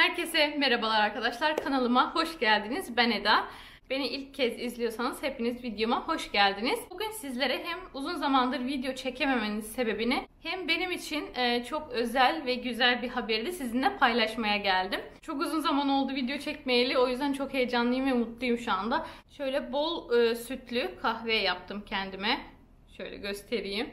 Herkese merhabalar arkadaşlar. Kanalıma hoş geldiniz. Ben Eda. Beni ilk kez izliyorsanız hepiniz videoma hoş geldiniz. Bugün sizlere hem uzun zamandır video çekememenin sebebini hem benim için çok özel ve güzel bir haberi de sizinle paylaşmaya geldim. Çok uzun zaman oldu video çekmeyeli. O yüzden çok heyecanlıyım ve mutluyum şu anda. Şöyle bol sütlü kahve yaptım kendime. Şöyle göstereyim.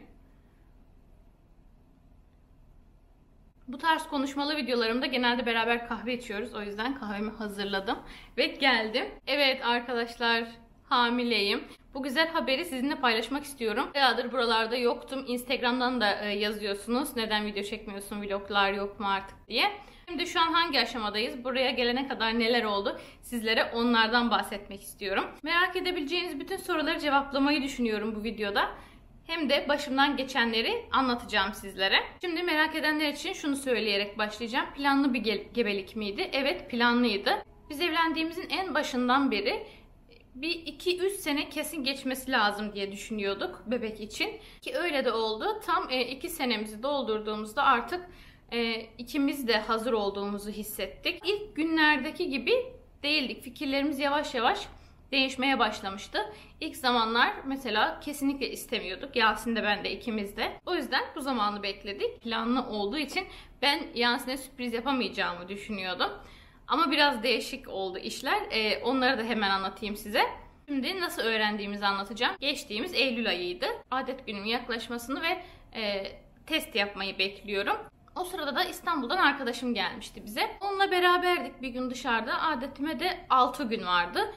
Bu tarz konuşmalı videolarımda genelde beraber kahve içiyoruz. O yüzden kahvemi hazırladım ve geldim. Evet arkadaşlar, hamileyim. Bu güzel haberi sizinle paylaşmak istiyorum. Bayağıdır buralarda yoktum. Instagram'dan da yazıyorsunuz. Neden video çekmiyorsun, vloglar yok mu artık diye. Şimdi şu an hangi aşamadayız? Buraya gelene kadar neler oldu? Sizlere onlardan bahsetmek istiyorum. Merak edebileceğiniz bütün soruları cevaplamayı düşünüyorum bu videoda. Hem de başımdan geçenleri anlatacağım sizlere. Şimdi merak edenler için şunu söyleyerek başlayacağım. Planlı bir gebelik miydi? Evet, planlıydı. Biz evlendiğimizin en başından beri bir 2-3 sene kesin geçmesi lazım diye düşünüyorduk bebek için. Ki öyle de oldu. Tam 2 senemizi doldurduğumuzda artık ikimiz de hazır olduğumuzu hissettik. İlk günlerdeki gibi değildik. Fikirlerimiz yavaş yavaş değişmeye başlamıştı. İlk zamanlar mesela kesinlikle istemiyorduk. Yasin de ben de, ikimiz de. O yüzden bu zamanı bekledik. Planlı olduğu için ben Yasin'e sürpriz yapamayacağımı düşünüyordum. Ama biraz değişik oldu işler. Onları da hemen anlatayım size. Şimdi nasıl öğrendiğimizi anlatacağım. Geçtiğimiz Eylül ayıydı. Adet günüm yaklaşmasını ve test yapmayı bekliyorum. O sırada da İstanbul'dan arkadaşım gelmişti bize. Onunla beraberdik bir gün dışarıda. Adetime de 6 gün vardı.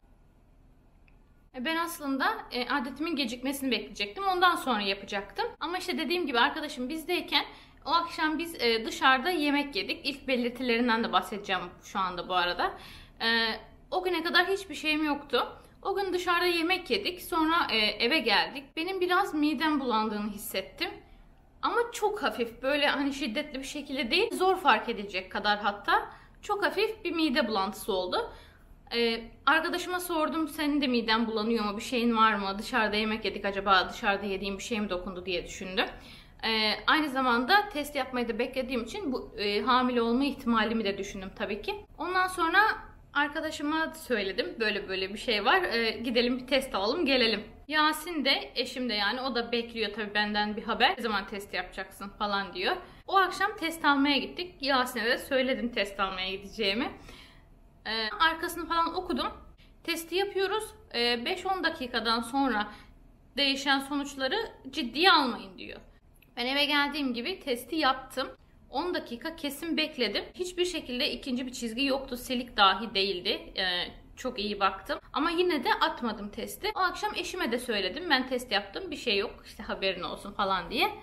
Ben aslında adetimin gecikmesini bekleyecektim. Ondan sonra yapacaktım. Ama işte dediğim gibi arkadaşım bizdeyken o akşam biz dışarıda yemek yedik. İlk belirtilerinden de bahsedeceğim şu anda bu arada. O güne kadar hiçbir şeyim yoktu. O gün dışarıda yemek yedik. Sonra eve geldik. Benim biraz midem bulandığını hissettim. Ama çok hafif, böyle hani şiddetli bir şekilde değil. Zor fark edilecek kadar hatta. Çok hafif bir mide bulantısı oldu. Arkadaşıma sordum, senin de miden bulanıyor mu, bir şeyin var mı, dışarıda yemek yedik, acaba dışarıda yediğim bir şey mi dokundu diye düşündüm. Aynı zamanda test yapmayı da beklediğim için bu hamile olma ihtimalimi de düşündüm tabii ki. Ondan sonra arkadaşıma söyledim, böyle böyle bir şey var, gidelim bir test alalım gelelim. Yasin de, eşim de, yani o da bekliyor tabii benden bir haber, ne zaman test yapacaksın falan diyor. O akşam test almaya gittik. Yasin'e de söyledim test almaya gideceğimi. Arkasını falan okudum. Testi yapıyoruz. 5-10 dakikadan sonra değişen sonuçları ciddiye almayın diyor. Ben eve geldiğim gibi testi yaptım. 10 dakika kesin bekledim. Hiçbir şekilde ikinci bir çizgi yoktu. Silik dahi değildi. Çok iyi baktım. Ama yine de atmadım testi. O akşam eşime de söyledim. Ben test yaptım. Bir şey yok. İşte haberin olsun falan diye.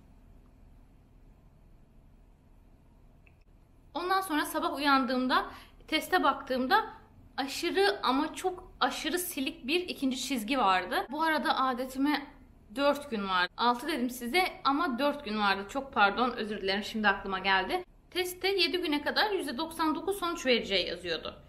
Ondan sonra sabah uyandığımda teste baktığımda aşırı ama çok aşırı silik bir ikinci çizgi vardı. Bu arada adetime 4 gün vardı. 6 dedim size ama 4 gün vardı. Çok pardon, özür dilerim, şimdi aklıma geldi. Testte 7 güne kadar %99 sonuç vereceği yazıyordu.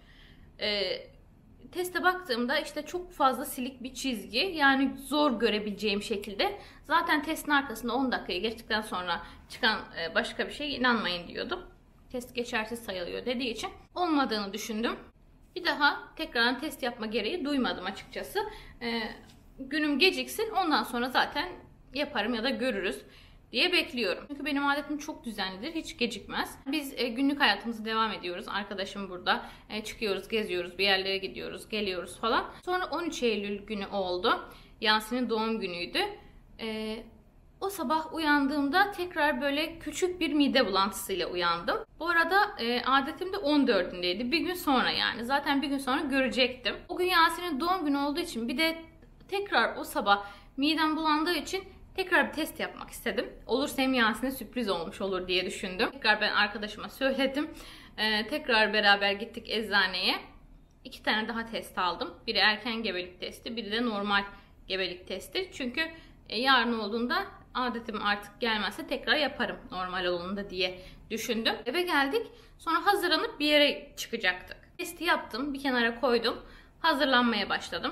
Teste baktığımda işte çok fazla silik bir çizgi, yani zor görebileceğim şekilde. Zaten testin arkasında 10 dakikayı geçtikten sonra çıkan başka bir şey inanmayın diyordum. Test geçersiz sayılıyor dediği için olmadığını düşündüm. Bir daha tekrar test yapma gereği duymadım açıkçası. Günüm geciksin, ondan sonra zaten yaparım ya da görürüz diye bekliyorum. Çünkü benim adetim çok düzenlidir, hiç gecikmez. Biz günlük hayatımızı devam ediyoruz. Arkadaşım burada. Çıkıyoruz, geziyoruz, bir yerlere gidiyoruz, geliyoruz falan. Sonra 13 Eylül günü oldu. Yasin'in doğum günüydü. O sabah uyandığımda tekrar böyle küçük bir mide bulantısıyla uyandım. Bu arada adetim de 14'ündeydi. Bir gün sonra yani. Zaten bir gün sonra görecektim. O gün Yasin'in doğum günü olduğu için bir de tekrar o sabah midem bulandığı için tekrar bir test yapmak istedim. Olursa hem Yasin'e sürpriz olmuş olur diye düşündüm. Tekrar ben arkadaşıma söyledim. Tekrar beraber gittik eczaneye. 2 tane daha test aldım. Biri erken gebelik testi, biri de normal gebelik testi. Çünkü yarın olduğunda adetim artık gelmezse tekrar yaparım normal olduğunda diye düşündüm. Eve geldik. Sonra hazırlanıp bir yere çıkacaktık. Testi yaptım. Bir kenara koydum. Hazırlanmaya başladım.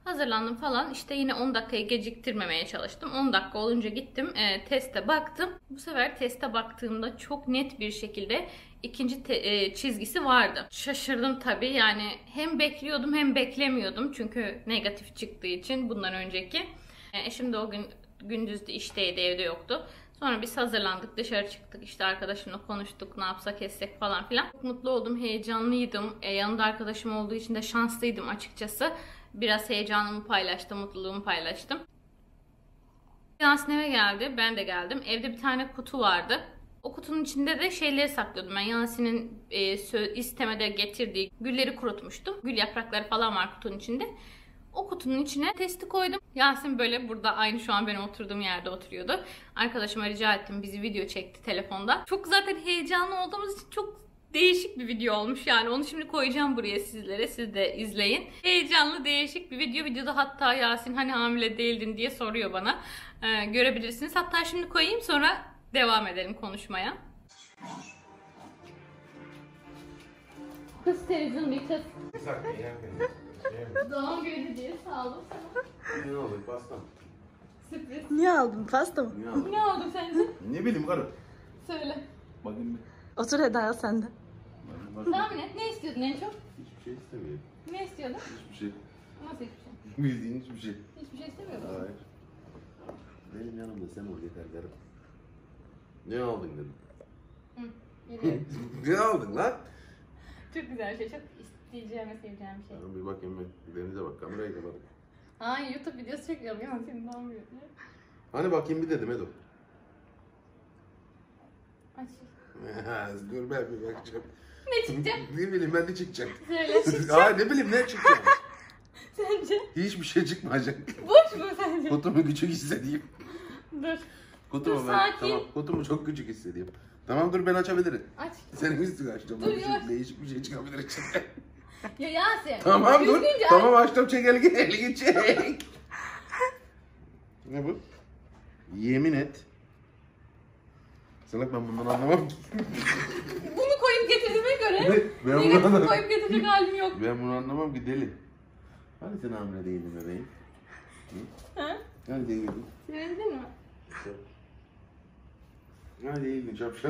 Hazırlandım falan. İşte yine 10 dakikayı geciktirmemeye çalıştım. 10 dakika olunca gittim. Teste baktım. Bu sefer teste baktığımda çok net bir şekilde ikinci çizgisi vardı. Şaşırdım tabii. Yani hem bekliyordum hem beklemiyordum. Çünkü negatif çıktığı için bundan önceki. Eşim de o gün gündüzdü, işteydi, evde yoktu. Sonra biz hazırlandık, dışarı çıktık, işte arkadaşımla konuştuk, ne yapsak etsek falan filan. Çok mutlu oldum, heyecanlıydım. Yanımda arkadaşım olduğu için de şanslıydım açıkçası. Biraz heyecanımı paylaştım, mutluluğumu paylaştım. Yasin eve geldi, ben de geldim. Evde bir tane kutu vardı. O kutunun içinde de şeyleri saklıyordum ben. Yasin'in istemede getirdiği gülleri kurutmuştum. Gül yaprakları falan var kutunun içinde. O kutunun içine testi koydum. Yasin böyle burada aynı şu an benim oturduğum yerde oturuyordu. Arkadaşıma rica ettim, bizi video çekti telefonda. Çok zaten heyecanlı olduğumuz için çok değişik bir video olmuş yani. Onu şimdi koyacağım buraya sizlere. Siz de izleyin. Heyecanlı, değişik bir video. Videoda hatta Yasin hani hamile değildin diye soruyor bana. Görebilirsiniz. Hatta şimdi koyayım, sonra devam edelim konuşmaya. Kız televizyon bir kız. Doğum günü diye sağ olun. Ne oldu? Pasta mı? Sürpriz. Niye aldın? Pasta mı? Ne aldın? Ne oldu sence? Ne bileyim karı. Söyle. Bakayım bir. Otur Eda sen de. Tahmin et. Ne istiyordun en çok? Hiçbir şey istemiyorum. Ne istiyordun? Hiçbir şey. Nasıl hiçbir şey? Bildiğin hiçbir şey. Hiçbir şey istemiyordun. Hayır. Benim yanımda sen ol yeter karım. Ne aldın dedim. Hı. Geliyorum. Ne aldın lan? Çok güzel şey. Çok isteyeceğim ve seveceğim bir şey. Tamam bir bakayım ben. Denize bak, kamerayı kapat. Ay YouTube videosu çekiyorum ya, senin doğum günü. Hani bakayım bir dedim Edo. Aç. Dur ben bir bakacağım. Ne çıkacak? Ne bileyim ben ne çıkacak. Söyle. Aa ne bileyim ne çıkacak. Sence? Hiçbir şey çıkmayacak. Boş mu sence? Kutumu küçük hissedeyim. Dur. Kutumu Dur, ben, sakin. tamam, kutumu çok küçük hissedeyim. Tamam dur ben açabilirim. Aç. Senin üstünü açtım. Dur, Bir şey, yavaş. değişik bir şey çıkabilir içinden. Ya Yasin. Tamam dur. Düzgünce aç. Tamam açtım çek elini çek. Ne bu? Yemin et. Salak ben bundan anlamam ki. Bunu koyup getirdiğime göre Ben bunu negatif anlamam. koyup getirecek halim yok. Ben bunu anlamam ki deli. Hani sen hamile değildin bebeğim? Ha? Hani değildin? Sevindin mi? Hani değildin şapşal?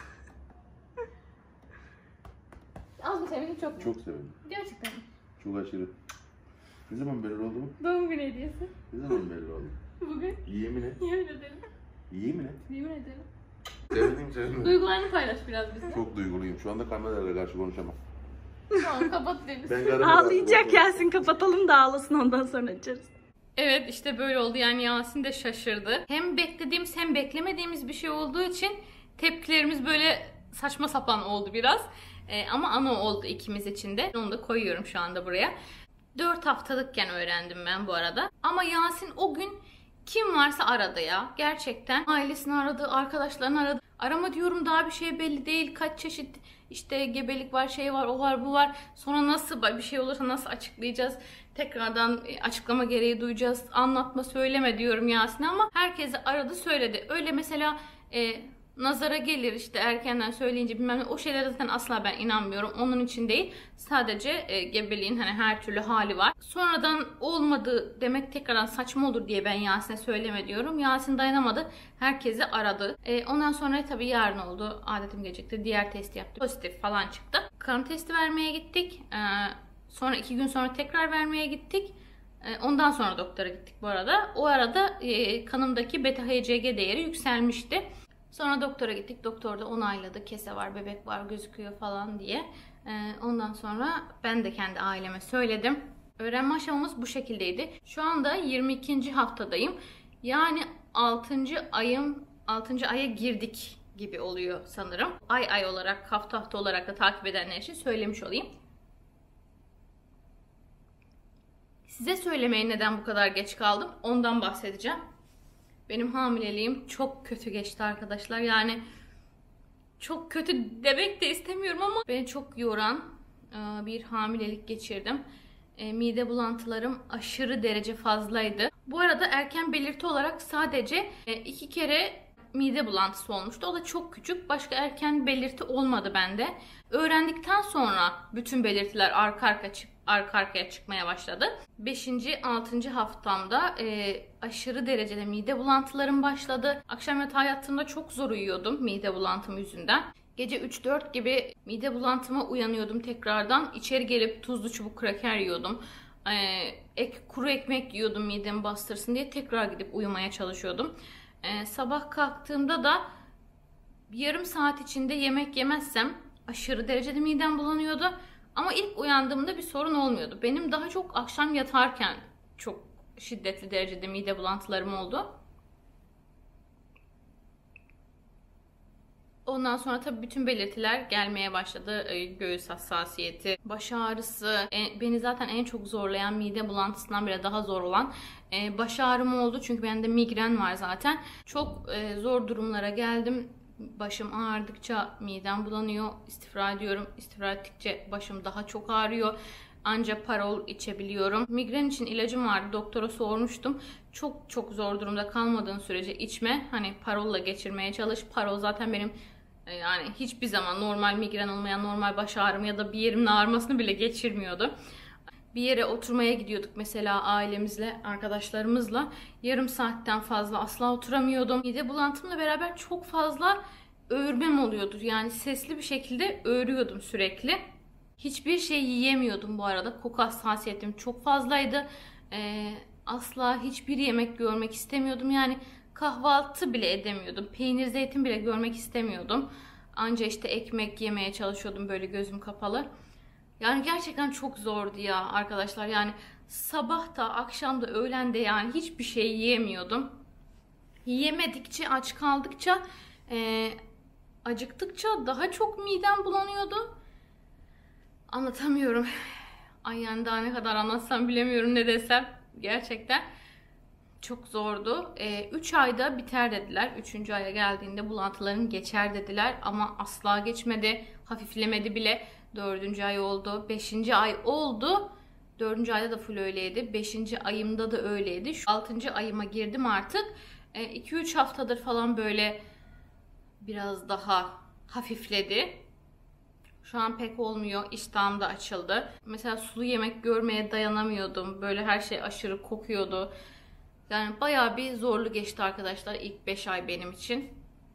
Az mı sevindin, çok mu? Çok sevindim. Gerçekten mi? Çok aşırı. Ne zaman belli oldu mu? Doğum günü hediyesi. Ne zaman belli oldu? Bugün. Yemin et. Yemin ederim. Yemin et. Yemin ederim. Sevindim. Duygularını paylaş biraz bizle. Çok duyguluyum. Şu anda kamerayla karşı konuşamam. Tamam, kapat deriz. Ben karıma Ağlayacak Yasin, kapatalım da ağlasın, ondan sonra açarız. Evet, işte böyle oldu yani. Yasin de şaşırdı. Hem beklediğimiz hem beklemediğimiz bir şey olduğu için tepkilerimiz böyle saçma sapan oldu biraz. Ama ana oldu ikimiz için de. Onu da koyuyorum şu anda buraya. 4 haftalıkken öğrendim ben bu arada. Ama Yasin o gün kim varsa aradı ya. Gerçekten ailesini aradı, arkadaşlarını aradı. Arama diyorum, daha bir şey belli değil. Kaç çeşit işte gebelik var, şey var, o var, bu var. Sonra nasıl bir şey olursa nasıl açıklayacağız? Tekrardan açıklama gereği duyacağız. Anlatma, söyleme diyorum Yasin'e ama herkese aradı, söyledi. Öyle mesela nazara gelir işte erkenden söyleyince bilmem ne, o şeylere zaten asla ben inanmıyorum. Onun için değil. Sadece gebeliğin hani her türlü hali var. Sonradan olmadı demek tekrardan saçma olur diye ben Yasin'e söyleme diyorum. Yasin dayanamadı. Herkesi aradı. Ondan sonra tabii yarın oldu. Adetim gelecekti. Diğer testi yaptı. Pozitif falan çıktı. Kan testi vermeye gittik. Sonra 2 gün sonra tekrar vermeye gittik. Ondan sonra doktora gittik bu arada. O arada kanımdaki beta HCG değeri yükselmişti. Sonra doktora gittik. Doktor da onayladı. Kese var, bebek var, gözüküyor falan diye. Ondan sonra ben de kendi aileme söyledim. Öğrenme aşamamız bu şekildeydi. Şu anda 22. haftadayım. Yani 6. aya girdik gibi oluyor sanırım. Ay olarak, hafta olarak da takip edenler için söylemiş olayım. Size söylemeye neden bu kadar geç kaldım? Ondan bahsedeceğim. Benim hamileliğim çok kötü geçti arkadaşlar. Yani çok kötü demek de istemiyorum ama beni çok yoran bir hamilelik geçirdim. Mide bulantılarım aşırı derece fazlaydı. Bu arada erken belirti olarak sadece 2 kere mide bulantısı olmuştu. O da çok küçük. Başka erken belirti olmadı bende. Öğrendikten sonra bütün belirtiler arka arkaya çıkmaya başladı. 5. 6. haftamda aşırı derecede mide bulantılarım başladı. Akşam yatağa yattığımda çok zor uyuyordum mide bulantım yüzünden. Gece 3-4 gibi mide bulantıma uyanıyordum tekrardan. İçeri gelip tuzlu çubuk kraker yiyordum. Kuru ekmek yiyordum midemi bastırsın diye, tekrar gidip uyumaya çalışıyordum. Sabah kalktığımda da yarım saat içinde yemek yemezsem aşırı derecede midem bulanıyordu. Ama ilk uyandığımda bir sorun olmuyordu. Benim daha çok akşam yatarken çok şiddetli derecede mide bulantılarım oldu. Ondan sonra tabii bütün belirtiler gelmeye başladı. Göğüs hassasiyeti, baş ağrısı, beni zaten en çok zorlayan, mide bulantısından bile daha zor olan baş ağrım oldu. Çünkü bende migren var zaten. Çok zor durumlara geldim. Başım ağrıdıkça midem bulanıyor. İstifra ediyorum. İstifra ettikçe başım daha çok ağrıyor. Ancak parol içebiliyorum. Migren için ilacım vardı. Doktora sormuştum. Çok zor durumda kalmadığın sürece içme. Hani parolla geçirmeye çalış. Parol zaten benim yani hiçbir zaman normal migren olmayan, normal baş ağrım ya da bir yerimin ağrımasını bile geçirmiyordu. Bir yere oturmaya gidiyorduk mesela ailemizle, arkadaşlarımızla. Yarım saatten fazla asla oturamıyordum. Mide bulantımla beraber çok fazla öğürmem oluyordu. Yani sesli bir şekilde öğürüyordum sürekli. Hiçbir şey yiyemiyordum bu arada. Koku hassasiyetim çok fazlaydı. Asla hiçbir yemek görmek istemiyordum. Yani kahvaltı bile edemiyordum. Peynir, zeytin bile görmek istemiyordum. Anca işte ekmek yemeye çalışıyordum böyle gözüm kapalı. Yani gerçekten çok zordu ya arkadaşlar. Yani sabah da, akşam da, öğlen de yani hiçbir şey yiyemiyordum. Yemedikçe, aç kaldıkça, acıktıkça daha çok midem bulanıyordu. Anlatamıyorum. Ay yani daha ne kadar anlatsam bilemiyorum, ne desem. Gerçekten çok zordu. 3 ayda biter dediler. 3. aya geldiğinde bulantıların geçer dediler. Ama asla geçmedi. Hafiflemedi bile. 4. ay oldu. 5. ay oldu. 4. ayda da full öyleydi. 5. ayımda da öyleydi. Şu 6. ayıma girdim artık. 2-3 haftadır falan böyle biraz daha hafifledi. Şu an pek olmuyor. İştahım da açıldı. Mesela sulu yemek görmeye dayanamıyordum. Böyle her şey aşırı kokuyordu. Yani bayağı bir zorlu geçti arkadaşlar ilk 5 ay benim için.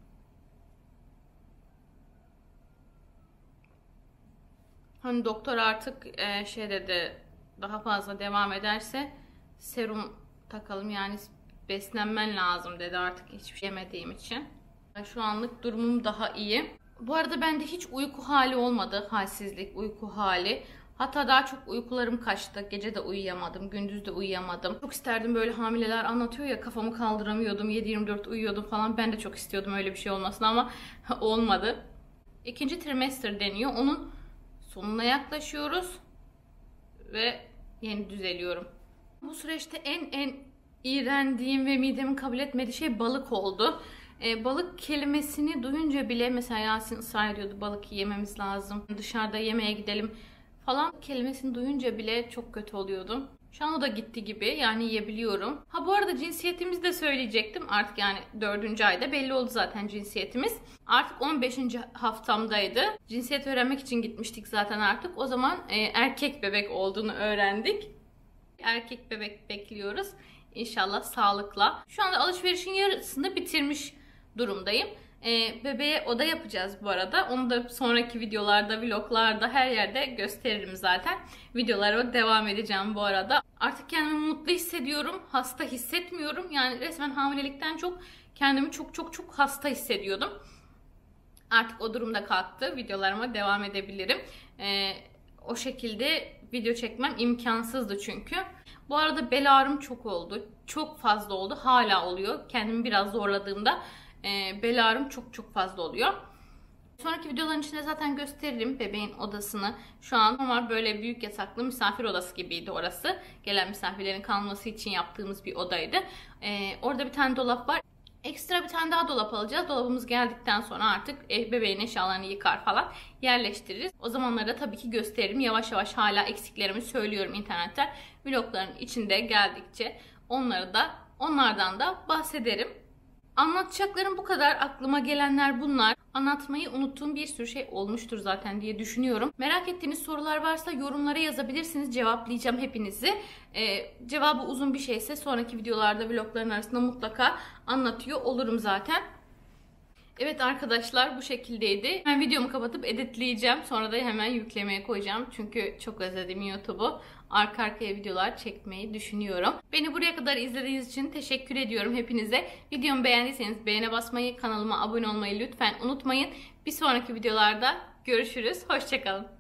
Hani doktor artık şey dedi, daha fazla devam ederse serum takalım, yani beslenmen lazım dedi artık hiçbir şey yemediğim için. Şu anlık durumum daha iyi. Bu arada bende hiç uyku hali olmadı. Halsizlik, uyku hali. Hatta daha çok uykularım kaçtı. Gece de uyuyamadım, gündüz de uyuyamadım. Çok isterdim, böyle hamileler anlatıyor ya, kafamı kaldıramıyordum, 7/24 uyuyordum falan. Ben de çok istiyordum öyle bir şey olmasını ama olmadı. 2. trimester deniyor. Onun sonuna yaklaşıyoruz ve yeni düzeliyorum. Bu süreçte en iğrendiğim ve midemin kabul etmediği şey balık oldu. Balık kelimesini duyunca bile, mesela Yasin ısrar ediyordu, balık yememiz lazım, dışarıda yemeğe gidelim falan kelimesini duyunca bile çok kötü oluyordum. Şu an o da gitti gibi, yani yiyebiliyorum. Ha bu arada cinsiyetimizi de söyleyecektim. Artık yani 4. ayda belli oldu zaten cinsiyetimiz. Artık 15. haftamdaydı. Cinsiyet öğrenmek için gitmiştik zaten artık. O zaman erkek bebek olduğunu öğrendik. Erkek bebek bekliyoruz. İnşallah sağlıkla. Şu anda alışverişin yarısını bitirmiş durumdayım. Bebeğe oda yapacağız bu arada. Onu da sonraki videolarda, vloglarda, her yerde gösteririm zaten. Videolara devam edeceğim bu arada. Artık kendimi mutlu hissediyorum. Hasta hissetmiyorum. Yani resmen hamilelikten çok kendimi çok hasta hissediyordum. Artık o durumda kalktı. Videolarıma devam edebilirim. O şekilde video çekmem imkansızdı çünkü. Bu arada bel ağrım çok oldu. Çok fazla oldu. Hala oluyor. Kendimi biraz zorladığımda bel ağrım çok fazla oluyor. Sonraki videoların içinde zaten gösteririm bebeğin odasını. Şu an normal böyle büyük yataklı misafir odası gibiydi orası. Gelen misafirlerin kalması için yaptığımız bir odaydı. Orada bir tane dolap var. Ekstra bir tane daha dolap alacağız. Dolabımız geldikten sonra artık bebeğin eşyalarını yıkar falan yerleştiririz. O zamanlarda tabii ki gösteririm. Yavaş yavaş hala eksiklerimi söylüyorum internetten. Vlogların içinde geldikçe onlardan da bahsederim. Anlatacaklarım bu kadar. Aklıma gelenler bunlar. Anlatmayı unuttuğum bir sürü şey olmuştur zaten diye düşünüyorum. Merak ettiğiniz sorular varsa yorumlara yazabilirsiniz. Cevaplayacağım hepinizi. Cevabı uzun bir şeyse sonraki videolarda, vlogların arasında mutlaka anlatıyor olurum zaten. Evet arkadaşlar, bu şekildeydi. Ben videomu kapatıp editleyeceğim. Sonra da hemen yüklemeye koyacağım. Çünkü çok özledim YouTube'u. Arka arkaya videolar çekmeyi düşünüyorum. Beni buraya kadar izlediğiniz için teşekkür ediyorum hepinize. Videomu beğendiyseniz beğene basmayı, kanalıma abone olmayı lütfen unutmayın. Bir sonraki videolarda görüşürüz. Hoşça kalın.